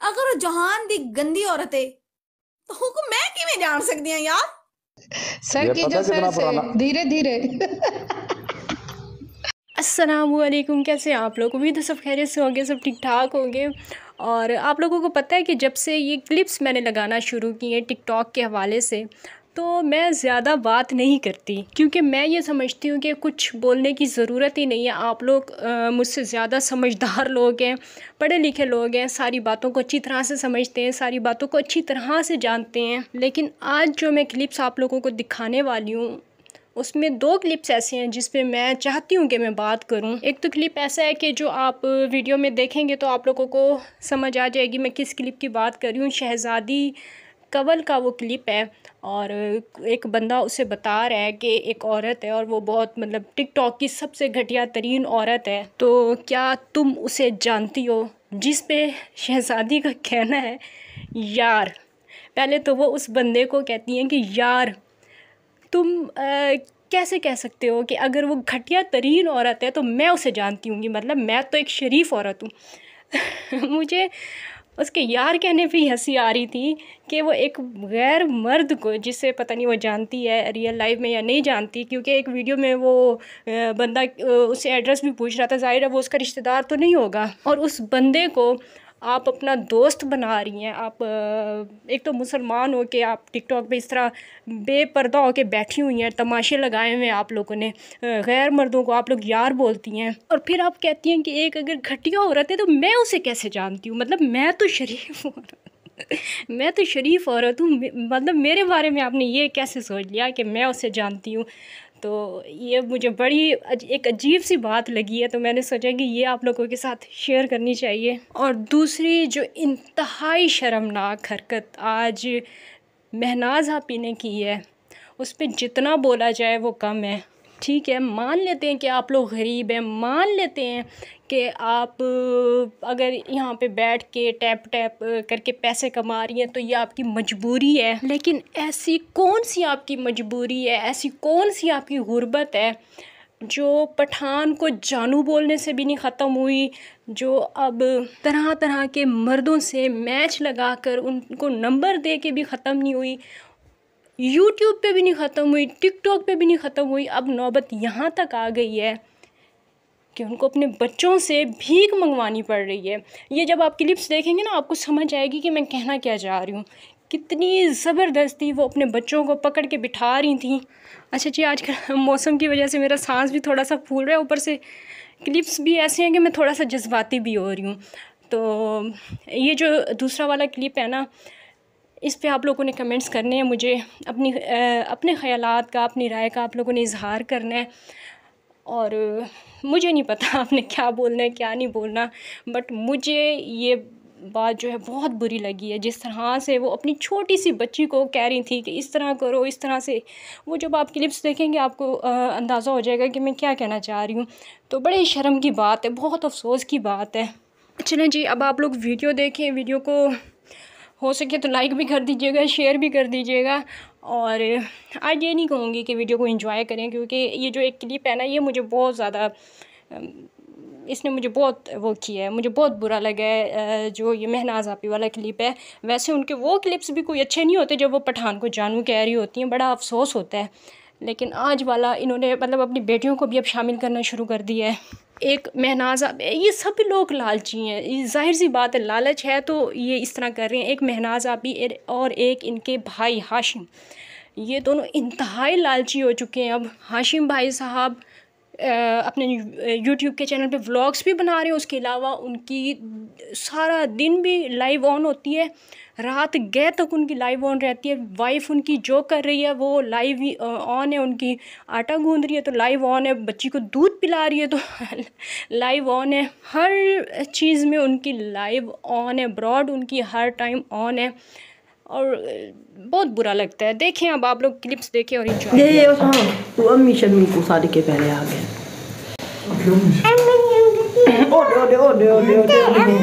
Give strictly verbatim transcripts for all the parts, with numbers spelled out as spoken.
अगर वो जहान दी गंदी औरत है तो हुक्म मैं किवें जान सकदी हां यार। सर की जो सर से धीरे धीरे। अस्सलामुअलैकुम, कैसे हैं आप लोग? उम्मीद है सब खैरियत से होंगे, सब ठीक ठाक होंगे। और आप लोगों को पता है कि जब से ये क्लिप्स मैंने लगाना शुरू की हैं टिकटॉक के हवाले से, तो मैं ज़्यादा बात नहीं करती, क्योंकि मैं ये समझती हूँ कि कुछ बोलने की ज़रूरत ही नहीं है। आप लोग मुझसे ज़्यादा समझदार लोग हैं, पढ़े लिखे लोग हैं, सारी बातों को अच्छी तरह से समझते हैं, सारी बातों को अच्छी तरह से जानते हैं। लेकिन आज जो मैं क्लिप्स आप लोगों को दिखाने वाली हूँ, उसमें दो क्लिप्स ऐसे हैं जिस पे मैं चाहती हूँ कि मैं बात करूँ। एक तो क्लिप ऐसा है कि जो आप वीडियो में देखेंगे तो आप लोगों को समझ आ जाएगी मैं किस क्लिप की बात कर रही हूँ। शहज़ादी कंवल का वो क्लिप है और एक बंदा उसे बता रहा है कि एक औरत है और वो बहुत मतलब टिकटॉक की सबसे घटिया तरीन औरत है, तो क्या तुम उसे जानती हो? जिस पे शहज़ादी का कहना है यार। पहले तो वो उस बंदे को कहती हैं कि यार तुम आ, कैसे कह सकते हो कि अगर वो घटिया तरीन औरत है तो मैं उसे जानती हूँ, मतलब मैं तो एक शरीफ औरत हूँ। मुझे उसके यार कहने पे ही हंसी आ रही थी कि वो एक गैर मर्द को, जिसे पता नहीं वो जानती है रियल लाइफ में या नहीं जानती, क्योंकि एक वीडियो में वो बंदा उससे एड्रेस भी पूछ रहा था, जाहिर है वो उसका रिश्तेदार तो नहीं होगा, और उस बंदे को आप अपना दोस्त बना रही हैं। आप एक तो मुसलमान हो के आप टिकटॉक पे इस तरह बेपर्दा हो के बैठी हुई हैं, तमाशे लगाए हुए हैं आप लोगों ने, गैर मर्दों को आप लोग यार बोलती हैं, और फिर आप कहती हैं कि एक अगर घटिया औरत है तो मैं उसे कैसे जानती हूँ। मतलब मैं तो शरीफ औरत मैं तो शरीफ औरत हूँ, मतलब मेरे बारे में आपने ये कैसे सोच लिया कि मैं उसे जानती हूँ? तो ये मुझे बड़ी एक अजीब सी बात लगी है, तो मैंने सोचा कि ये आप लोगों के साथ शेयर करनी चाहिए। और दूसरी जो इंतहाई शर्मनाक हरकत आज महनाज आपी ने की है, उस पर जितना बोला जाए वो कम है। ठीक है, मान लेते हैं कि आप लोग गरीब हैं, मान लेते हैं कि आप अगर यहाँ पे बैठ के टैप टैप करके पैसे कमा रही हैं तो ये आपकी मजबूरी है, लेकिन ऐसी कौन सी आपकी मजबूरी है, ऐसी कौन सी आपकी गुर्बत है जो पठान को जानू बोलने से भी नहीं ख़त्म हुई, जो अब तरह तरह के मर्दों से मैच लगाकर उनको नंबर दे के भी ख़त्म नहीं हुई, यूट्यूब पे भी नहीं ख़त्म हुई, टिकटॉक पे भी नहीं ख़त्म हुई। अब नौबत यहाँ तक आ गई है कि उनको अपने बच्चों से भीख मंगवानी पड़ रही है। ये जब आप क्लिप्स देखेंगे ना, आपको समझ आएगी कि मैं कहना क्या चाह रही हूँ। कितनी ज़बरदस्ती वो अपने बच्चों को पकड़ के बिठा रही थी। अच्छा जी, आजकल मौसम की वजह से मेरा सांस भी थोड़ा सा फूल रहा है, ऊपर से क्लिप्स भी ऐसे हैं कि मैं थोड़ा सा जज्बाती भी हो रही हूँ। तो ये जो दूसरा वाला क्लिप है ना, इस पे आप लोगों ने कमेंट्स करने हैं, मुझे अपनी अपने ख़यालात का, अपनी राय का आप लोगों ने इजहार करना है। और मुझे नहीं पता आपने क्या बोलना है क्या नहीं बोलना, बट मुझे ये बात जो है बहुत बुरी लगी है, जिस तरह से वो अपनी छोटी सी बच्ची को कह रही थी कि इस तरह करो, इस तरह से। वो जब आप क्लिप्स देखेंगे आपको अंदाज़ा हो जाएगा कि मैं क्या कहना चाह रही हूँ। तो बड़े शर्म की बात है, बहुत अफसोस की बात है। चलें जी, अब आप लोग वीडियो देखें, वीडियो को हो सके तो लाइक भी कर दीजिएगा, शेयर भी कर दीजिएगा। और आज ये नहीं कहूँगी कि वीडियो को एंजॉय करें, क्योंकि ये जो एक क्लिप है ना, ये मुझे बहुत ज़्यादा, इसने मुझे बहुत वो किया है, मुझे बहुत बुरा लगा है। जो ये महनाज आपी वाला क्लिप है, वैसे उनके वो क्लिप्स भी कोई अच्छे नहीं होते जब वो पठान को जानू कह रही होती हैं, बड़ा अफसोस होता है। लेकिन आज वाला इन्होंने मतलब अपनी बेटियों को भी अब शामिल करना शुरू कर दिया है। एक महनाज आपी, ये सब लोग लालची हैं, जाहिर सी बात है, लालच है तो ये इस तरह कर रहे हैं। एक महनाज आपी और एक इनके भाई हाशिम, ये दोनों इंतहाई लालची हो चुके हैं। अब हाशिम भाई साहब अपने यूट्यूब के चैनल पे व्लॉग्स भी बना रहे हैं, उसके अलावा उनकी सारा दिन भी लाइव ऑन होती है, रात गए तक उनकी लाइव ऑन रहती है। वाइफ उनकी जो कर रही है वो लाइव ऑन है, उनकी आटा गूंद रही है तो लाइव ऑन है, बच्ची को दूध पिला रही है तो लाइव ऑन है, हर चीज़ में उनकी लाइव ऑन है, ब्रॉड उनकी हर टाइम ऑन है। और बहुत बुरा लगता है। देखें अब आप लोग क्लिप्स देखें और एंजॉय ये ये हाँ तू अम्मी शम्मी को शादी के पहले आ गए। ओडे ओडे ओडे ओडे ओडे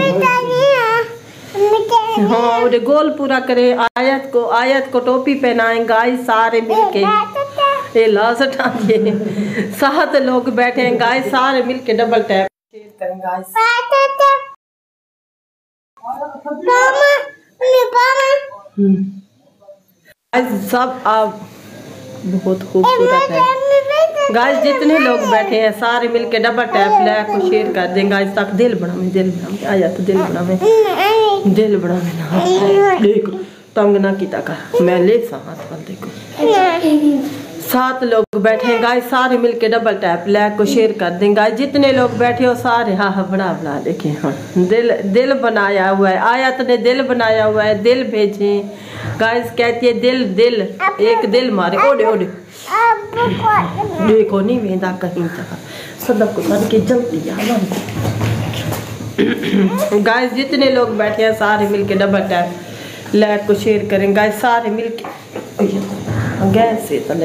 हाँ ओडे गोल पूरा करे, आयत को आयत को टोपी पहनाए, गाइस सारे मिलके ये लाश उठाइए, सात लोग बैठे हैं गाइस, सारे मिलके डबल टैप करें गाइस। गाइस सब आप बहुत खूबसूरत है। गाइस जितने लोग बैठे हैं सारे मिलके डबल टैप लाइक और शेयर कर दें। गाइस तक दिल बनावे दिल बनावे आ जा तो दिल बनावे दिल बनावे ना देख तंग ना कीता कर मैं ले साथ वाल देखो सात लोग बैठे हैं। गाइस सारे मिलके डबल टैप लाइक को शेयर कर दें। गाइस जितने लोग बैठे हो सारे हाँ हाँ बड़ा बड़ा देखे हाँ दिल दिल बनाया हुआ है। आयत ने दिल बनाया हुआ है दिल भेजे। गाइस कहती है दिल दिल एक दिल मारे ओडे ओडे देखो नहीं वेंदा कहीं तक सदक को सद के जल्दी आ। गाइस जितने लोग बैठे हैं सारे मिलके डबल टैप लाइक को शेयर करें। गाइस सारे मिलके गैस से तले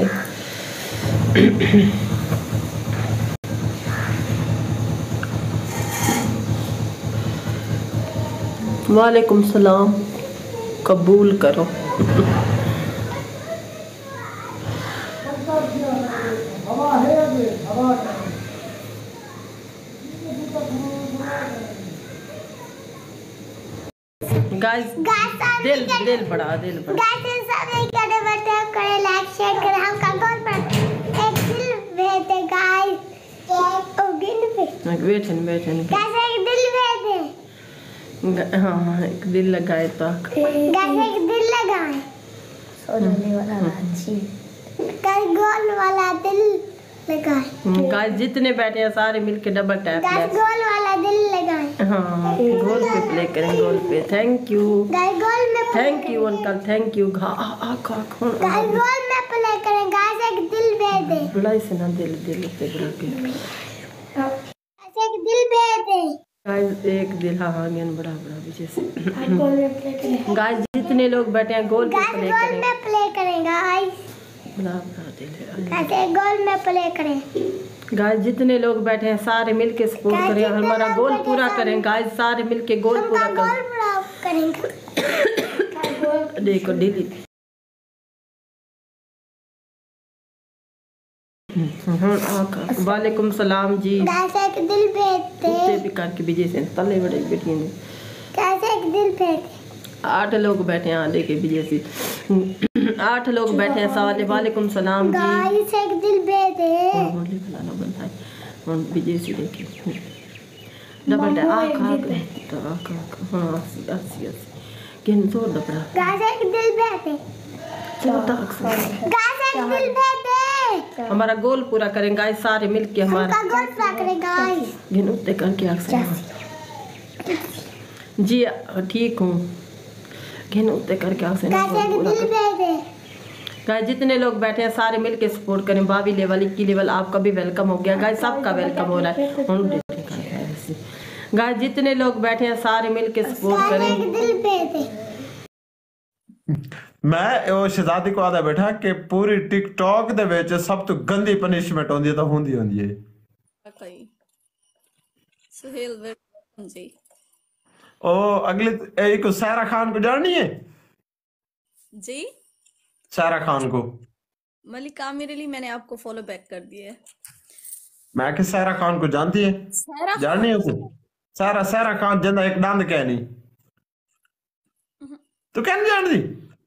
वालेकुम सलाम कबूल करो। गाइस दिल दिल बड़ा दिल बड़ा गाइस सब एक करे बैठे करे लाइक शेयर करे हम का कौन पर एक दिल भेजे गाइस ओ दिल पे बैठन बैठन गाइस एक दिल भेजे हाँ हाँ एक दिल लगाए तो गाइस एक दिल लगाए सोने वाला अच्छी गाइस गोल वाला दिल लगाए। गाइस जितने बैठे हैं सारे मिलके डबल टैप गाइस गोल वाला दिल लगाए। हाँ गोल पे प्ले करें गोल पे थैंक यू गाइस गोल में thank you uncle thank you घा आ आ खा खा गाइस गोल में प्ले करें। गाइस एक दिल भेजे बुलाई से ना दिल दिल पे बुला के गाइस एक दिल भेजे गाइस एक दिल हाँ हाँ ज्ञान बड़ा बड़ा विजय से। गाइस जितने लोग बैठे हैं गोल पे प्ले गोल करें में प्ले करें। गाइस बड़ा बड़ा दिल है। गाइस एक गोल में प्ले करें। गाइस जितने लोग बैठे हैं सारे मिलके सपोर्ट करें हमारा गोल पूरा करें। गाइस सारे मिलके गोल पूरा गोल पूरा करेंगे। देखो डिलीट वालेकुम सलाम जी। गाइस एक दिल भेजते कुत्ते भी करके विजय से तले बड़े बेटियों ने गाइस एक दिल भेजते आठ लोग बैठे हैं आधे के विजय से आठ लोग बैठे हैं सवाल वालेकुम सलाम जी। गाइस एक दिल भेजे बोले फलाना बनता है और विजय से देखे डबल टैप आँख आँख तो आँख आँख हाँ अस्सी अस्सी अस्सी किन सौ डबरा गाइस एक दिल भेजे चौदह अक्सर गाइस एक दिल भेजे हमारा गोल पूरा करें। गाइस सारे मिलके हमारा का गोल पूरा करें। गाइस गिन उतने करके अक्सर जी ठीक हूँ गिन उतने करके अक्सर गाइस एक दिल भेजे गाइस जितने लोग बैठे हैं सारे मिलके सपोर्ट करें। बावी लेवल इक्की लेवल आपका भी वेलकम हो गया। गाइस सबका वेलकम हो रहा है। गाइस जितने लोग बैठे हैं सारे मिलके सपोर्ट करें। एक दिल भेजे मैं ਉਹ ਸ਼ਹਜ਼ਾਦੀ ਕੋ ਆਦਾ ਬੈਠਾ ਕਿ ਪੂਰੀ ਟਿਕਟੌਕ ਦੇ ਵਿੱਚ ਸਭ ਤੋਂ ਗੰਦੀ ਪਨਿਸ਼ਮੈਂਟ ਹੁੰਦੀ ਹੈ ਤਾਂ ਹੁੰਦੀ ਹੁੰਦੀ ਹੈ कई सुहेल वेलकम जी। ਉਹ ਅਗਲੀ ਇੱਕ ਸਾਰਾ ਖਾਨ को जाननी है जी सारा खान को मलिक आमिर अली मैंने आपको फॉलो बैक कर दिया है। मैं कि सारा खान को जानती है सारा जाननी है उसे सारा सारा खान जिंदा एक दंद कह नहीं तू क्या नहीं जानती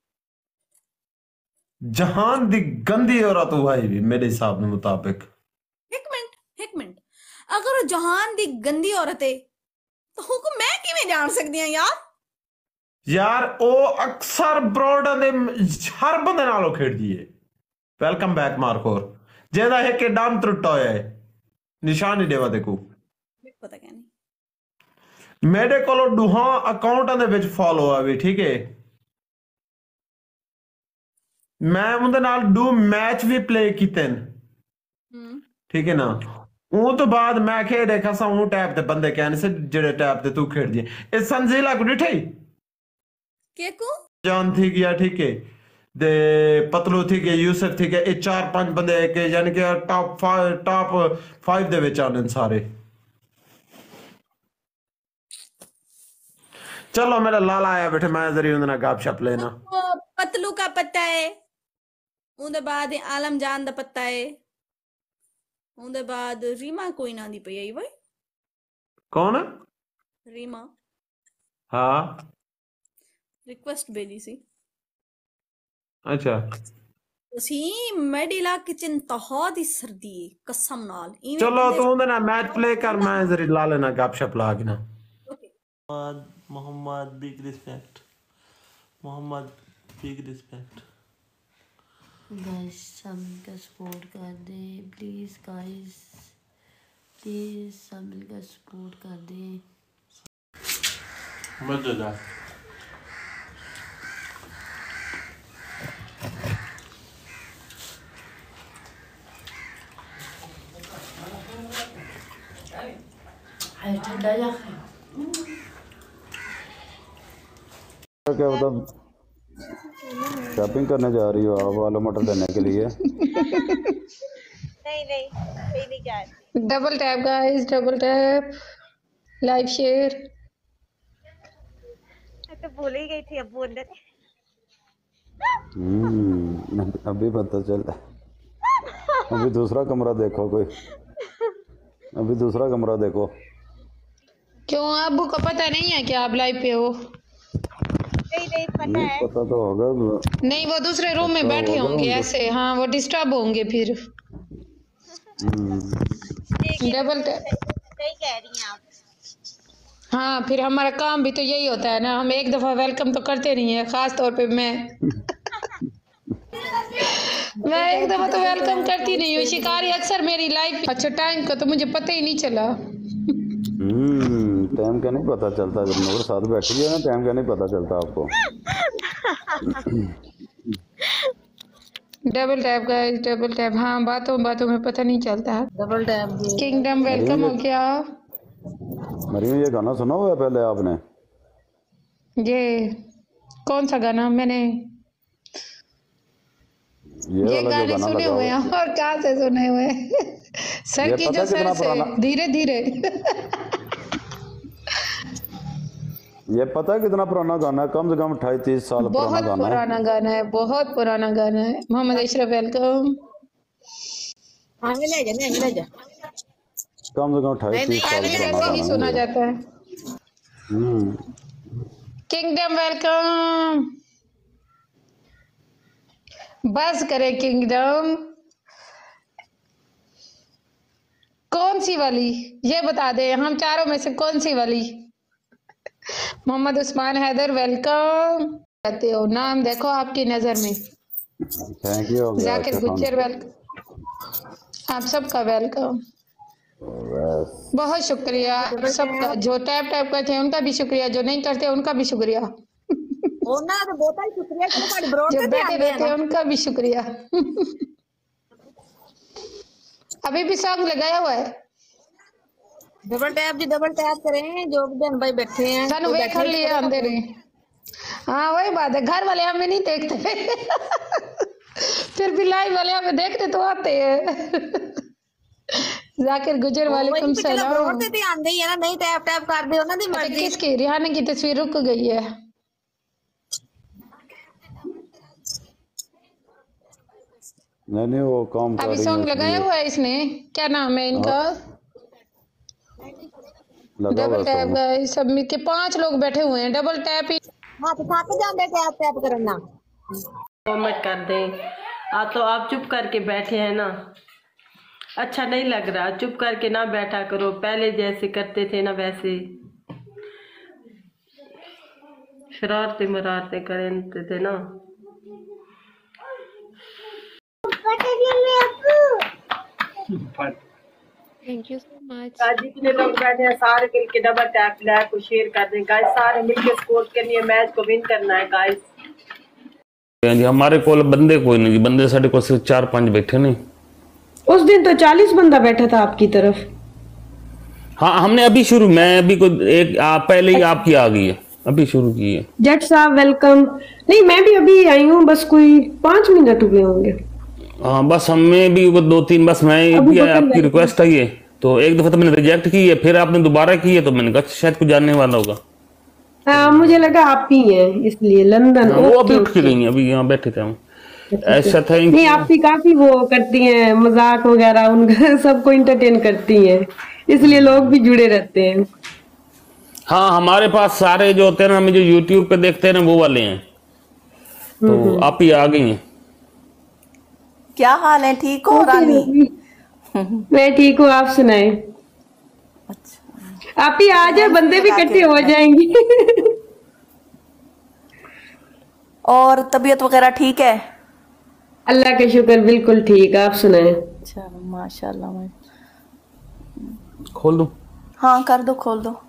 जहान दी गंदी औरत हुआ है भी मेरे हिसाब के मुताबिक। एक मिनट एक मिनट अगर वो जहान दी गंदी औरत है तो हुक्म मैं किवें जान सकदी हां यार। यार ओ अक्सर ब्रॉडा दे हर बंदे नालों खेड़दी है। वेलकम बैक मार्कोर जेदा है के डाम त्रुट्टा होया है निशान ही देवा देखो पता क्या नहीं मेरे कोलो दुहा अकाउंटां दे विच फॉलो आवे ठीक है मैं उनके नाल दो मैच भी प्ले कीते ठीक है ना ਉਹ ਤੋਂ ਬਾਅਦ ਮੈਂ ਖੇਡ ਦੇਖਾ ਸਾਂ ਉਹ ਟੈਪ ਤੇ ਬੰਦੇ ਕਹਿੰਦੇ ਸੀ ਜਿਹੜੇ ਟੈਪ ਤੇ ਤੂੰ ਖੇਡਦੀ ਹੈ ਇਹ ਸੰਜ਼ੀਲਾ ਕੋ ਡਿਠਈ के को जान थी गया ठीक है दे पतलू थी गया यूसुफ थी गया ये चार पांच बंदे के यानी कि टॉप फाइव टॉप फाइव दे विच आने सारे। चलो मेरा लाला आया बैठे मैं जरी उन्हें गप शप लेना पतलू का पत्ता है उनके बाद आलम जान दा पत्ता है उनके बाद रीमा कोई ना दी पई आई भाई कौन है रीमा हाँ रिक्वेस्ट भेजी सी। अच्छा ਅਸੀਂ ਮੈਡੀ ਇਲਾਕੇ ਚ ਇੰਤਹਾ ਦੀ ਸਰਦੀ ਕਸਮ ਨਾਲ ਇਵੇਂ चलो तू ਉਹਦੇ ਨਾਲ ਮੈਚ ਪਲੇ ਕਰ ਮੈਂ ਜ਼ਰੀ ਲਾ ਲੈਣਾ ਗੱਪਸ਼ਪ ਲਾ ਕੇ ਨਾ। Mohammad big respect Mohammad big respect guys सब मिलकर सपोर्ट कर दे प्लीज गाइस प्लीज सब मिलकर सपोर्ट कर दे। मजेदार ठंडा जा क्या मतलब शॉपिंग करने जा रही हो आप आलू मटर लेने के लिए? नहीं नहीं कहीं नहीं जा रही। Double tap guys double tap live share. मैं तो भूल ही गई थी अब्बू अंदर। हम्म अभी पता चला। अभी दूसरा कमरा देखो कोई अभी दूसरा कमरा देखो। क्यों अब्बू को पता नहीं है कि आप लाइव पे हो? नहीं नहीं पता है। पता तो होगा नहीं वो दूसरे रूम में बैठे होंगे ऐसे। हाँ वो डिस्टर्ब होंगे फिर। डबल टैप सही कह रही हैं आप। हाँ फिर हमारा काम भी तो यही होता है ना हम एक दफा वेलकम तो करते नहीं है खास तौर पे मैं मैं एक दफा तो वेलकम करती नहीं हूँ। शिकारी अक्सर मेरी लाइफ अच्छा टाइम का तो मुझे पता ही नहीं चला। हम्म टाइम का नहीं पता चलता जब नूर साथ बैठी है ना टाइम का नहीं पता चलता आपको। Double tap guys double tap. हाँ बातों बातों में पता नहीं चलता। डबल टैप किंगडम वेलकम हो गया। मरीम ये गाना सुना हुआ है पहले आपने? ये कौन सा गाना? मैंने ये, ये वाला गाने जो गाना सुने लगा हुए हैं और कहाँ से सुने हुए सर की जो सर से धीरे धीरे ये पता है कितना पुराना गाना है? कम से कम अट्ठाईस तीस साल पुराना गाना है। पुराना गाना है बहुत पुराना गाना है। मोहम्मद अशरफ वेलकम। ले जा ले जा कम से कम अट्ठाईस तीस साल पुराना गाना सुना जाता है। Kingdom welcome. बस करे किंगडम कौन सी वाली ये बता दे हम चारों में से कौन सी वाली? मोहम्मद उस्मान हैदर वेलकम। कहते हो नाम देखो आपकी नजर में। Thank you Zakir Gujjar welcome. आप सबका वेलकम। बहुत शुक्रिया सबका जो टैप टैप करते हैं उनका भी शुक्रिया जो नहीं करते उनका भी शुक्रिया तो बहुत शुक्रिया जो बैठे रहते हैं उनका भी शुक्रिया। अभी भी सॉन्ग लगाया हुआ है। डबल टैप जी डबल टैप करें जो दिन भाई बैठे हैं सानू वेख कर लिए आंदे रहे। हाँ वही बात है घर वाले हमें नहीं देखते फिर भी लाइव वाले हमें देखते तो आते हैं। जाकिर गुजर वालेकुम सलाम। ते आंदे ही है ना नहीं टैप टैप कर दे उन्हां दी मर्जी। किसकी रिहाना की तस्वीर रुक गई है। नहीं नहीं वो काम अभी सॉन्ग लगाया हुआ है इसने क्या नाम है इनका? डबल टैप गाइस सब मिलके पांच लोग बैठे हुए हैं डबल टैप ही। हां तो थक जांदे टैप टैप करना। कमेंट कर दें। आप तो आप चुप करके बैठे हैं ना अच्छा नहीं लग रहा। चुप करके ना बैठा करो पहले जैसे करते थे ना वैसे शरारतें मरारतें करते थे ना। Thank you so much. जितने लोग बैठे हैं सारे मिलके डबल टैप लाइक को शेयर कर दें गाइस। सारे मिलके सपोर्ट करनी है मैच को विन करना है गाइस। जी हमारे को बंदे कोई नहीं बंदे साढ़े को सिर्फ चार पांच बैठे नहीं। उस दिन तो चालीस बंदा बैठा था आपकी तरफ। हाँ हमने अभी शुरू मैं अभी को एक आप पहले ही आपकी आ गई है अभी शुरू की है। जट साहब वेलकम। नहीं मैं भी अभी आई हूँ बस कोई पांच मिनट हुए होंगे। हाँ बस हमें भी दो तीन बस मैं भी आपकी रिक्वेस्ट आई है तो एक दफा तो मैंने रिजेक्ट की है फिर आपने दोबारा की है तो मैंने कहा शायद कुछ जानने वाला होगा। हाँ मुझे लगा आप ही हैं इसलिए लंदन। हाँ, वो अभी उठ के गई अभी यहाँ बैठे थे हम। ऐसा था नहीं आप भी काफी वो करती हैं मजाक वगैरह उनका सबको इंटरटेन करती हैं इसलिए लोग भी जुड़े रहते हैं। हाँ, हमारे पास सारे जो होते हैं ना, हम जो यूट्यूब पे देखते हैं ना, वो वाले हैं। तो आप ही आ गई हैं। क्या हाल है, ठीक हो रानी? मैं ठीक हूँ, आप सुनाए। अच्छा, आप ही आ जाए, बंदे भी इकट्ठे हो जाएंगे। और तबीयत वगैरह ठीक है? अल्लाह का शुक्र, बिल्कुल ठीक। आप सुनाए। अच्छा, माशाल्लाह। खोल दो। हाँ कर दो, खोल दो।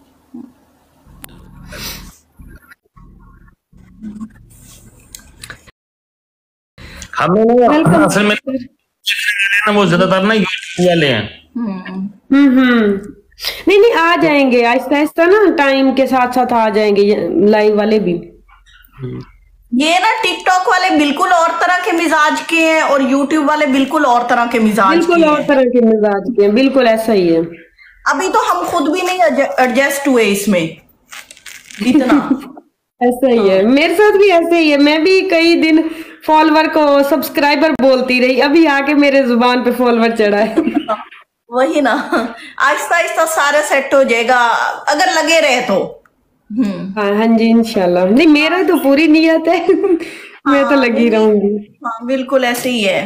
हमें असल में ना वो ज्यादातर ना यूट्यूब वाले हैं। हम्म हम्म नहीं नहीं, आ जाएंगे आहिस्ता आहिस्ता ना, टाइम के साथ साथ आ जाएंगे लाइव वाले भी। ये ना टिकटॉक वाले बिल्कुल और तरह के मिजाज के हैं और यूट्यूब वाले बिल्कुल और तरह के मिजाज बिल्कुल के और हैं। तरह के मिजाज के हैं, बिल्कुल ऐसा ही है। अभी तो हम खुद भी नहीं एडजस्ट हुए इसमें इतना। ऐसा ही है, मेरे साथ भी ऐसे ही है। मैं भी कई दिन फॉलोवर को सब्सक्राइबर बोलती रही, अभी आके मेरे जुबान पे फॉलोवर चढ़ा है। वही ना, आहिस्ता आहिस्ता सारे सेट हो जाएगा अगर लगे रहे तो। हाँ हाँ जी, इंशाल्लाह। नहीं, मेरा तो पूरी नियत है। मैं तो लगी रहूंगी। हाँ बिल्कुल ऐसे ही है।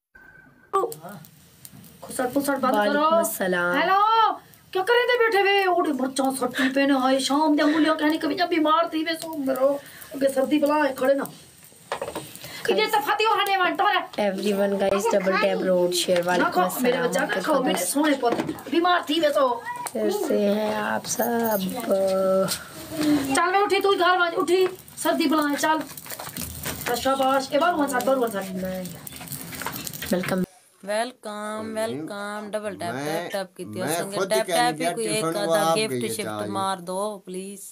खुसर पुसर बंद करो। हेलो, क्या करे थे बैठे हुए? उठे बच्चों सट्टी पहने हाय शाम दे मूलियों कहनी कभी जब बीमार थी वे सो मरो ओके सर्दी बला खड़े ना किजे तफाती और हने वन टोरा एवरीवन गाइस, डबल टैप रोड शेयर वालेकुम अस्सलाम। मेरे बच्चा ना खाओ, मेरे सोने पोते बीमार थी वे सो। कैसे हैं आप सब? चल मैं उठी, तू घर में उठी, सर्दी बला चल। शाबाश, ए बार वन साथ बार वन साथ। Welcome welcome welcome. Double tap tap tap कीती संगे टैप टैप ही कोई एक आधा गिफ्ट शिफ्ट मार दो please.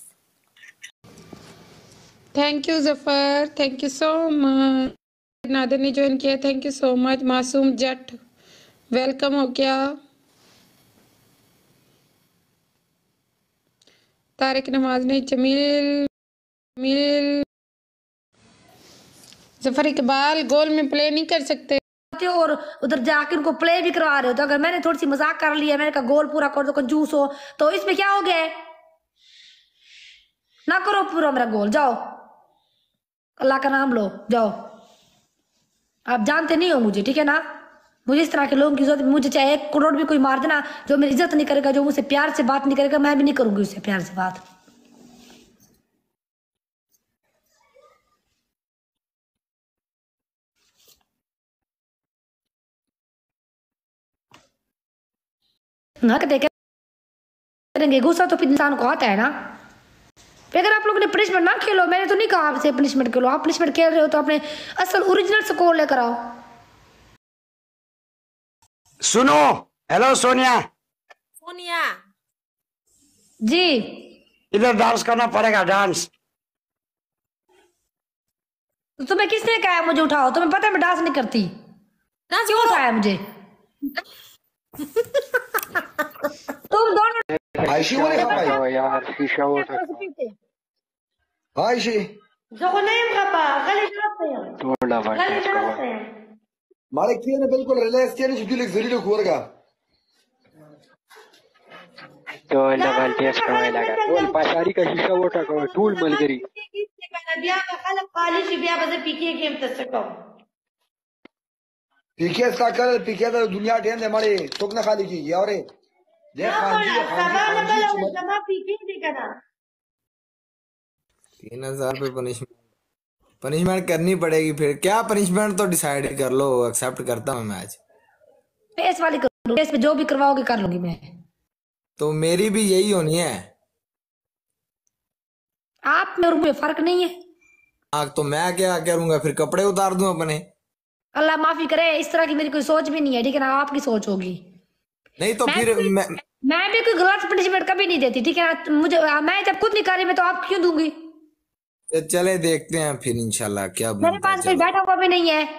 Thank you Zafar, thank you so much. Nadir ने ज्वाइन किया, थैंक यू सो मच। मासूम जट वेलकम हो गया। तारिक नमाज ने, जमील जमील जफर इकबाल गोल में प्ले नहीं कर सकते और उधर जाके उनको प्ले भी करवा रहे हो। तो अगर मैंने थोड़ी सी मजाक कर लिया, मैंने कहा गोल पूरा कर दो, कंजूस हो, तो इसमें क्या हो गया? ना करो पूरा मेरा गोल, जाओ अल्लाह का नाम लो, जाओ। आप जानते नहीं हो मुझे, ठीक है ना? मुझे इस तरह के लोगों की जरूरत। मुझे चाहे एक करोड़ भी कोई मार देना, जो मेरी इज्जत नहीं करेगा, जो मुझसे प्यार से बात नहीं करेगा, मैं भी नहीं करूंगी उससे प्यार से बात। हक देके करेंगे गुस्सा तो फिर इंसान को आता है ना। फिर अगर आप लोगों ने पनिशमेंट ना खेलो, मैंने तो नहीं कहा आपसे पनिशमेंट खेलो, आप पनिशमेंट खेल रहे हो तो अपने असल ओरिजिनल स्कोर लेकर आओ। सुनो, हेलो सोनिया। सोनिया जी, इधर डांस करना पड़ेगा, डांस। तो तुम्हें किसने कहा मुझे उठाओ? तुम्हें पता है मैं डांस नहीं करती, क्यों उठाया मुझे? तुम दोनों आयशी वो नहीं खा यार शीशा वो था आयशी زغنيم غبا خلي نفسي थोड़ा خلي बात نفسي مالك كينا بالكل ريلاكس كينا جبت لك زريلك ورقه थोड़ा बाल्टियास कमाई लगा टोल पाशारी का शीशा वो था को टूल मलगरी बिया का खलक खाली शी बिया बजे पीके गेम तसको पीके इसका कर पीके तो दुनिया टेन दे मारे तुक ना खाली की और देख खाली खाली जमा पीके नहीं करना। तीन हजार रुपये पनिशमेंट पनिशमेंट करनी पड़ेगी। फिर क्या पनिशमेंट तो डिसाइड कर लो, एक्सेप्ट करता हूँ मैं आज। फेस वाली करूँ, फेस पे जो भी करवाओगे कर लूंगी मैं। तो मेरी भी यही होनी है। आप में और मुझे फर्क नहीं है। हाँ तो मैं क्या करूंगा फिर? कपड़े उतार दूं अपने? अल्लाह माफी करे, इस तरह की मेरी कोई सोच भी नहीं है, ठीक है ना? आपकी सोच होगी। नहीं तो मैं फिर भी, मैं मैं भी कोई गलत पनिशमेंट कभी नहीं देती, ठीक है ना? मुझे मैं जब खुद नहीं कर रही मैं तो आप क्यों दूंगी? चले देखते हैं फिर इंशाल्लाह क्या मेरे पास कोई बैठा हुआ भी नहीं है।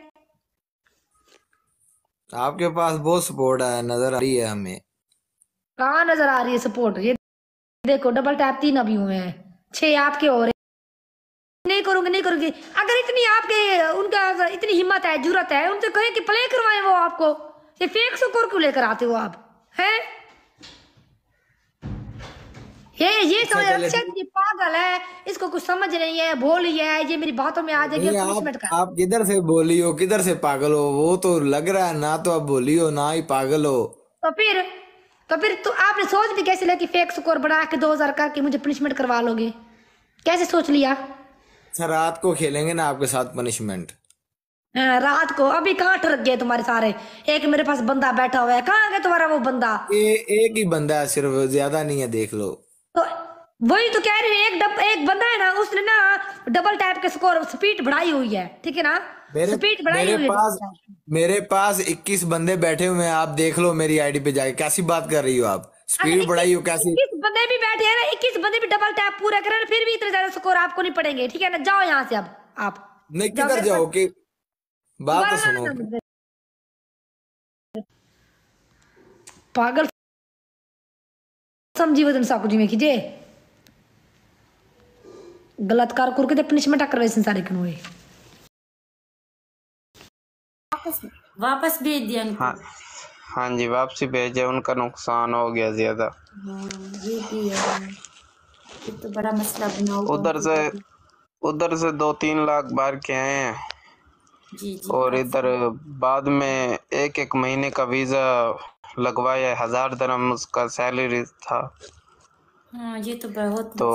आपके पास बहुत सपोर्ट है, नजर आ रही है हमें। कहाँ नजर आ रही है सपोर्ट? ये देखो डबल टैप तीन अभी हुए हैं, छह आपके हो रहे। नहीं करूंगी नहीं करूंगी। अगर इतनी आपके उनका इतनी हिम्मत है, जरूरत है, उनसे कहे कि प्ले करवाए वो आपको। ये फेक स्कोर क्यों लेकर आते हो आप? हैं ये ये समझ अक्षत ये पागल है, इसको कुछ समझ नहीं है, भोली है, ये मेरी बातों में आ जाएगी। आप, आप किधर से बोली हो, किधर से पागल हो? वो तो लग रहा है ना तो आप बोली हो ना ही पागल हो। तो फिर तो फिर तो आपने सोच भी कैसे लिया कि फेक स्कोर बना के दो हजार करके मुझे पनिशमेंट करवा लोगे? कैसे सोच लिया? सर रात को खेलेंगे ना आपके साथ पनिशमेंट। रात को? अभी कहाँ ठरक गए तुम्हारे सारे? एक मेरे पास बंदा बैठा हुआ है, कहाँ गया तुम्हारा वो बंदा? ए, एक ही बंदा है सिर्फ, ज्यादा नहीं है, देख लो। तो वही तो कह रही हूँ, एक डब, एक बंदा है ना, उसने ना डबल टैप के स्कोर स्पीड बढ़ाई हुई है, ठीक है ना? स्पीड बढ़ाई मेरे हुई पास है। मेरे पास इक्कीस बंदे बैठे हुए हैं, आप देख लो मेरी आईडी पे जाके। कैसी बात कर रही हो आप? स्पीड बढ़ाई हो कैसी? इक्कीस बंदे भी बैठे हैं ना, इक्कीस बंदे भी डबल टैप पूरा करें, फिर भी इतने ज्यादा स्कोर आपको नहीं पड़ेंगे, ठीक है ना? जाओ यहाँ से अब आप। नहीं किधर जाओ कि बात तो सुनो। पागल समझी वजन साकू जी में कीजिए गलत कार करके पनिशमेंट करवाई संसारी कनो है। वापस भेज दिया। हाँ हाँ जी वापसी भेजे, उनका नुकसान हो गया ज्यादा। ये भी है, ये तो बड़ा मसला बना। उधर से उधर से दो तीन लाख बार के आए हैं जी जी। और इधर बाद में एक एक महीने का वीजा लगवाया, हजार दरम उसका सैलरी था। हाँ ये तो बहुत तो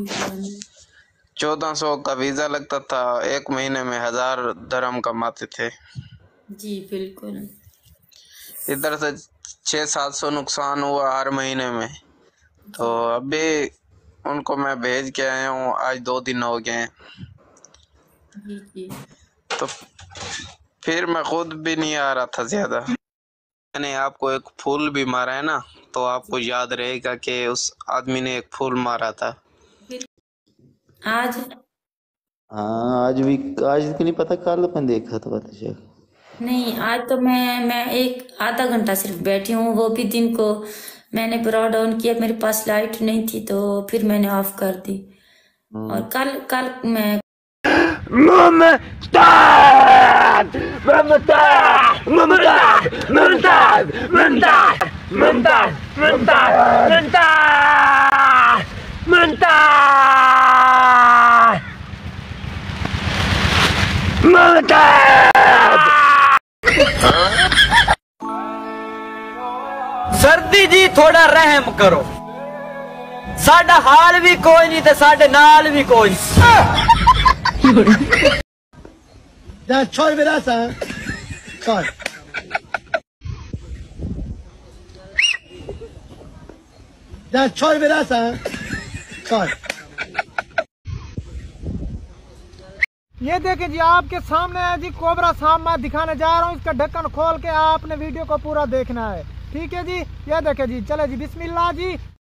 चौदह सौ का वीजा लगता था, एक महीने में हजार दरम कमाते थे। जी बिल्कुल। इधर से छः सात सौ नुकसान हुआ हर महीने में। तो अभी उनको मैं भेज के आया हूँ, आज दो दिन हो गए हैं। जी जी। तो फिर मैं खुद भी नहीं आ रहा था ज्यादा। मैंने आपको एक फूल भी मारा है ना, तो आपको याद रहेगा कि उस आदमी ने एक फूल मारा था आज। हाँ आज भी, आज तो नहीं पता, कल मैं देखा था पता शायद। नहीं आज तो मैं मैं एक आधा घंटा सिर्फ बैठी हूँ, वो भी दिन को मैंने ब्रॉड ऑन किया, मेरे पास लाइट नहीं थी तो फिर मैंने ऑफ कर दी। और कल कल मैं मुमताज मुमताज मुमताज मुमताज मुमताज मुमताज मुमताज मुमताज मुमताज। सर्दी जी थोड़ा रहम करो, साडा हाल भी कोई नहीं ते साडे नाल भी कोई नहीं। That's Troy Vidasa. Sorry. That's Troy Vidasa. Sorry. ये देखें जी आपके सामने है जी कोबरा सांप, मैं दिखाने जा रहा हूँ। इसका ढक्कन खोल के आपने वीडियो को पूरा देखना है, ठीक है जी? ये देखें जी, चले जी बिस्मिल्लाह जी।